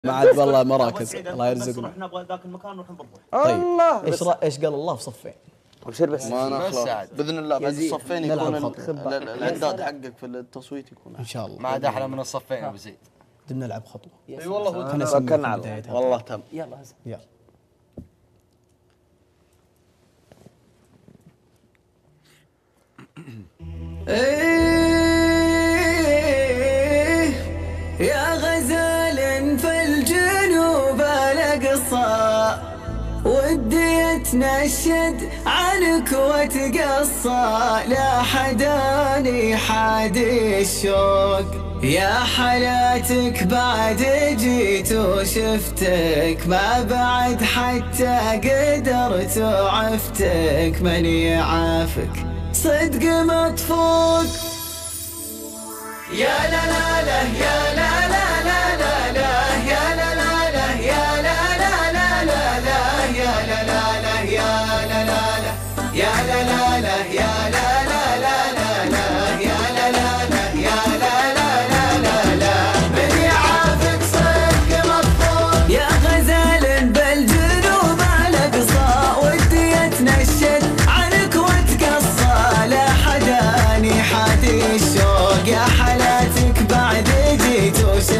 ما عاد والله مراكز الله يرزقنا. احنا نبغى ذاك المكان نروح نضربه. طيب الله ايش قال الله في صفين؟ ابشر بس ما نخلص باذن الله بعد الصفين يكون الاعداد حقك في التصويت يكون ان شاء الله. ما عاد احلى من الصفين يا ابو زيد. بدنا نلعب خطوه. اي والله خلينا توكلنا على الله. والله تم. يلا هز يلا يا غزال في الجنوب الأقصى ودي اتنشد عنك واتقصى لا حداني حادي الشوق يا حياتك بعد جيت وشفتك ما بعد حتى قدرت وعفتك من يعافك صدق مطفوق يا لا لا لا يا لا لا لا لا لا يا لا لا لا يا لا لا لا لا لا يا لا لا لا يا لا لا لا يا لا لا لا يا لا لا لا لا لا يا لا لا لا يا لا لا لا لا لا من يعافك صدق مطفوق يا غزال بالجنوب الأقصى ودي اتنشد عنك واتقصى لا حداني حادي الشوق يا حالاتك بعد جيت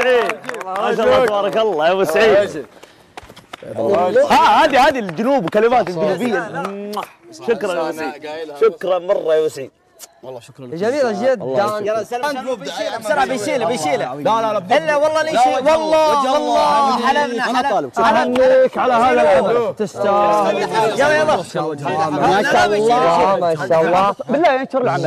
سعيد ما شاء الله تبارك الله يا ابو سعيد. هذه الجنوب وكلمات الجنوبيه. شكرا يا ابو سعيد، شكرا مره يا ابو سعيد. والله شكرا لك. جميلة جدا. يلا سلام. بسرعة بيشيله. لا الا والله ليش والله حلمنا اهنيك على هذا العمل. تستاهل. يلا ما شاء الله ما شاء الله. بالله ينشر العمل.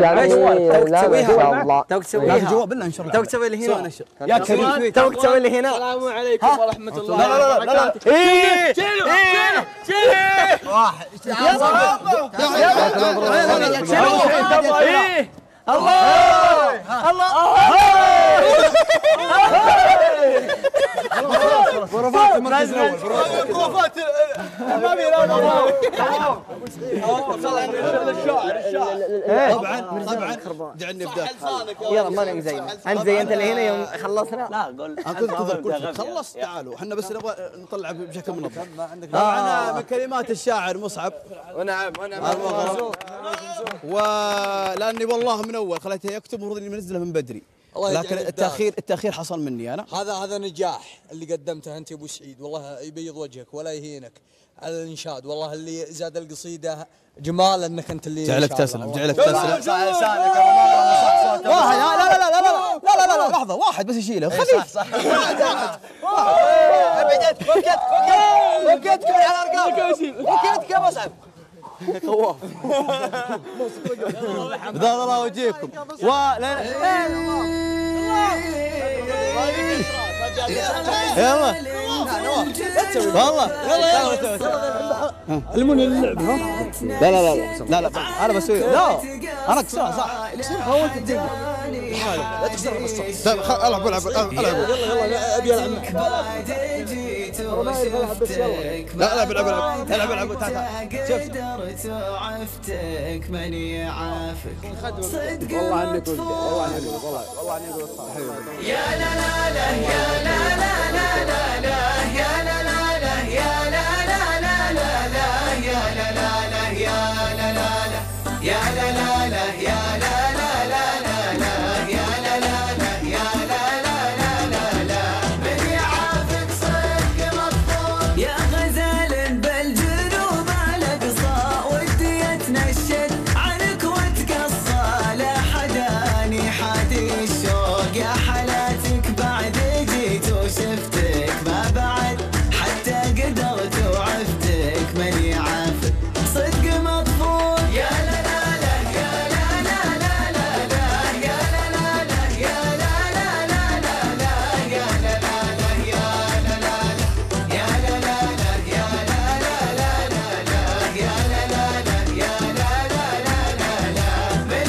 توك تسويها. بالله انشر توك تسوي لي هنا. يا كريم توك تسوي لي هنا. السلام عليكم ورحمة الله. لا ايه واحد. طبعا جعلني بداك. يلا ما نزين. انت زينت اللي هنا يوم خلصنا. لا قول كنت خلصت. تعالوا احنا بس نبغى نطلع بشكل منظم. طبعا من كلمات الشاعر مصعب. ونعم ولاني والله من اول خليته يكتب المفروض اني منزله من بدري، لكن التاخير حصل مني انا. هذا نجاح اللي قدمته انت يا ابو سعيد، والله يبيض وجهك ولا يهينك على الانشاد، والله اللي زاد القصيده جمال انك انت اللي جعلك تسلم. واحد لا لحظه، واحد بس يشيله خليه. صح ابعدت فكيتكم على الارقام فكيتكم اصعب خواف. بدال الله وجهكم. يلا والله يلا علموني اللعب. لا انا بسوي. لا انا اكسرها صح. اكسرها وانت تجيبها. لا تكسرها بالصف. العب يلا ابي العب معك. لا العب تعال قدرت وعفتك من يعافك والله عنك والله عنك يا لا لا لا يا لا لا لا لا لا يا لا لا لا يا لا لا لا لا لا يا لا لا لا يا لا لا لا يا لا لا لا يا لا لا لا لا لا يا لا لا لا يا لا لا لا لا لا من يعافك صدق مطلوب يا غزال بالجنوب على قصا ودي اتنشد عنك واتقصى لا حداني حادي الشوق يا حالاتك بعد جيت وشفتك ما بعد حتى قدرت وعفتك من يعافك صدق مطفول يا لا لا لا يا لا لا لا لا لا يا لا لا لا يا لا لا لا لا لا يا لا لا لا يا لا لا لا يا لا لا لا يا لا لا لا لا لا يا لا لا لا يا لا لا لا لا لا من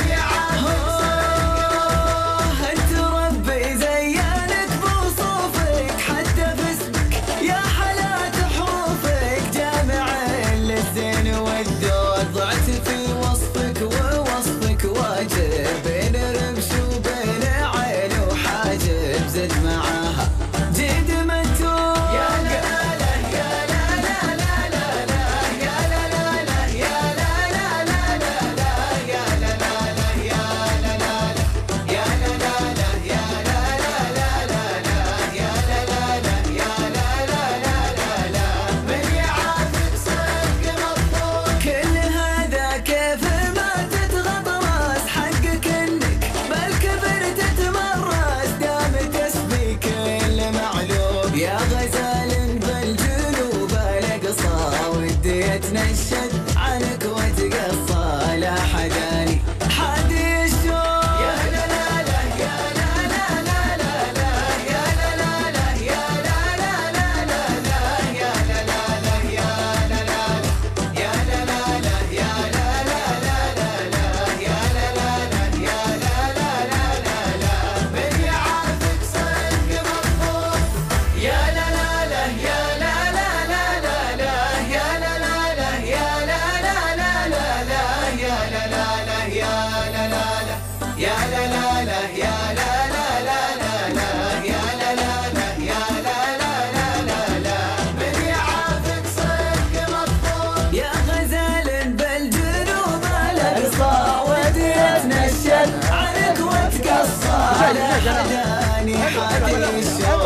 يعافك انت ربي زينك بوصوفك حتى باسمك يا حالات حروفك جامع للزين والدود ضعت في وصفك ووصفك واجب بين رمش وبين عين وحاجب زد معاها جد متوب يا لا لا يا لا لا لا لا لا يا لا لا لا يا لا لا لا لا لا يا لا لا لا يا لا لا لا يا لا لا لا يا لا لا لا لا لا يا لا لا لا يا لا لا لا لا لا من يعافك صدق مطلوب كل هذا كيف ما تتغطرس حقك انك بالكبر تتمرس دام تسبي كل معلوم يا غزال بالجنوب الاقصى ودي اتنشد عنك واتقصى لا حداني حادي الشوق يا لا لا لا يا لا لا لا لا لا يا لا لا لا يا لا لا لا لا لا يا لا لا لا يا لا لا لا يا لا لا لا يا لا لا لا لا لا يا لا لا لا يا لا لا لا لا لا من يعافك صدق مطلوب يا لا لا لا يا لا لا لا لا لا يا لا لا لا يا لا لا لا لا لا يا لا لا لا يا لا لا لا يا لا لا لا يا لا لا لا لا لا يا لا لا لا يا لا لا لا لا لا من يعافك صدق مطلوب يا غزال بالجنوب الاقصى ودي اتنشد عنك واتقصى لا حداني حادي الشوق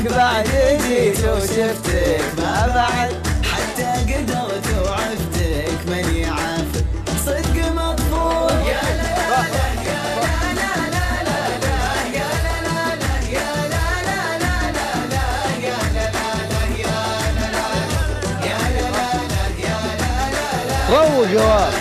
لك بعد جيت وشفتك ما بعد حتى قدرت وعفتك ماني عافك صدق مطفول يا لا لا يا لا لا لا لا يا لا لا لا يا لا لا لا لا يا لا لا لا يا لا لا يا لا لا يا لا لا روق جواب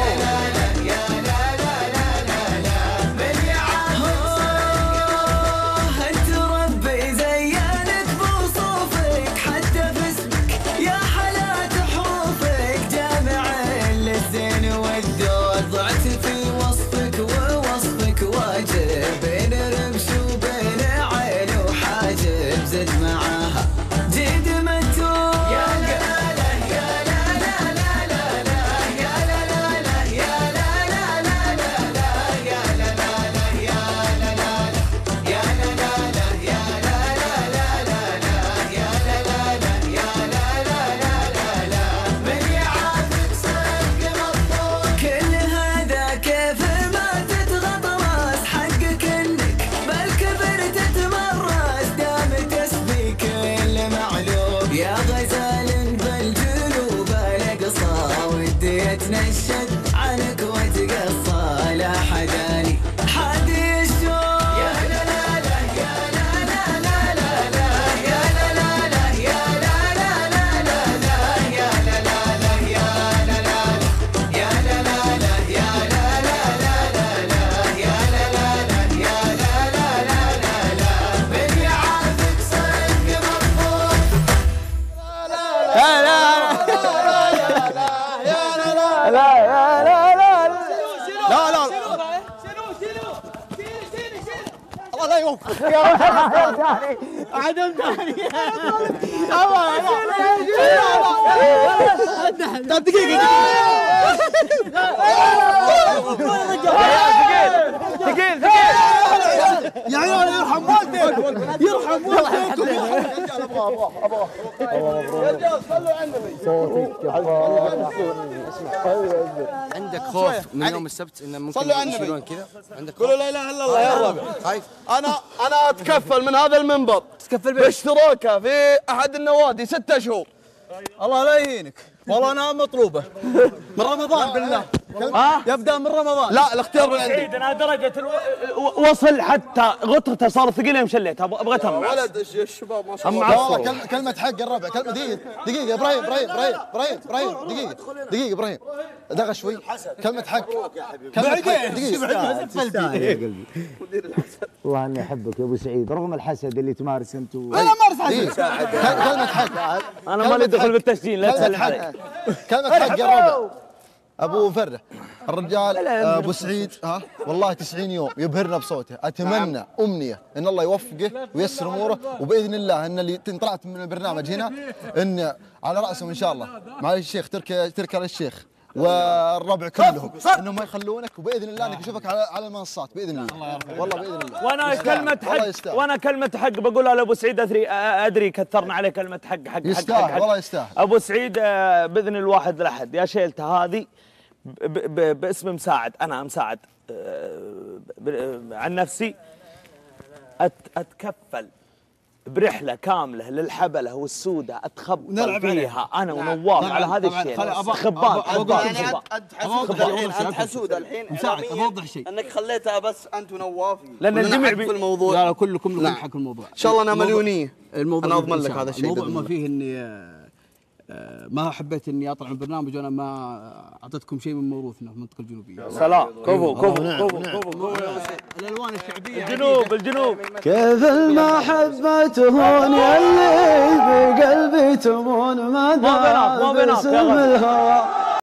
تنشد عنك وتقصى لا حداني حد يشوف يا لا لا لا يا لا لا لا لا لا يا لا لا لا يا لا لا لا لا لا يا لا لا لا يا لا لا يا لا لا لا يا لا لا لا لا يا لا لا لا يا لا لا لا لا من يعافك صدق مطفول لا لا لا لا الله لا يوفقك يا عدم ثاني طيب دقيقة ثقيل يا عيال يرحم والديك يرحم والديك رجال صلوا على النبي. عندك خوف من يوم السبت انه ممكن صلوا على يشيلون النبي. كذا؟ عندك قولوا لا اله الا الله يا ربع. خايف؟ انا اتكفل من هذا المنبر باشتراكه في احد النوادي 6 شهور. الله لا يهينك والله انا مطلوبه من رمضان بالله يبدا من رمضان. لا الاختيار من عندي. سعيد انا درجه وصل حتى غطرته صارت ثقيله يوم شليت ابغى اتمع ولد الشباب ما شاء الله. والله كلمة حق الربع كلمة دقيقة ابراهيم دقيقة ابراهيم دغى شوي كلمة حق كلمة حق دقيقة والله اني احبك يا ابو سعيد رغم الحسد اللي تمارس انت انا مارس حسد كلمة حق انا مالي دخل بالتسجيل لا تسلم علي كلمة حق الربع ابو فرة الرجال ابو سعيد والله 90 يوم يبهرنا بصوته. اتمنى امنيه ان الله يوفقه وييسر اموره وباذن الله ان اللي طلعت من البرنامج هنا ان على راسهم ان شاء الله معالي الشيخ تركي الشيخ والربع كلهم انهم ما يخلونك وباذن الله انك نشوفك على المنصات باذن الله والله باذن الله. وانا كلمه حق بقولها لابو سعيد ادري كثرنا عليه كلمه حق يستاهل والله يستاهل. ابو سعيد باذن الواحد الاحد يا شيلته هذه باسم مساعد انا مساعد عن نفسي اتكفل برحله كامله للحبله والسوده اتخبل فيها انا ونواف على هذا الشيء خبال انت حسود الحين مساعد اوضح شيء انك خليتها بس انت ونواف لان الجميع في الموضوع. لا كلكم لكم حق الموضوع ان شاء الله انا مليونيه. الموضوع انا اضمن لك هذا الشيء. الموضوع ما فيه اني ما حبيت اني اطلع من البرنامج وانا ما اعطيتكم شيء من موروثنا في المنطقه الجنوبيه. سلام كفو الالوان الشعبيه الجنوب كيف المحبة تهون يلي بقلبي تمون ما دام باسم الهوى